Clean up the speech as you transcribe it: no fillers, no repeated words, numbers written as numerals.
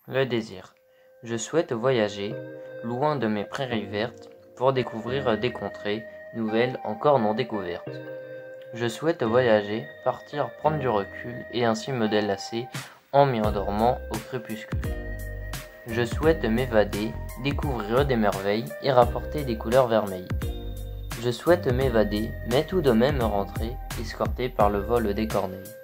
Le désir. Je souhaite voyager, loin de mes prairies vertes, pour découvrir des contrées nouvelles encore non découvertes. Je souhaite voyager, partir prendre du recul et ainsi me délasser en m'y endormant au crépuscule. Je souhaite m'évader, découvrir des merveilles et rapporter des couleurs vermeilles. Je souhaite m'évader, mais tout de même rentrer, escorté par le vol des corneilles.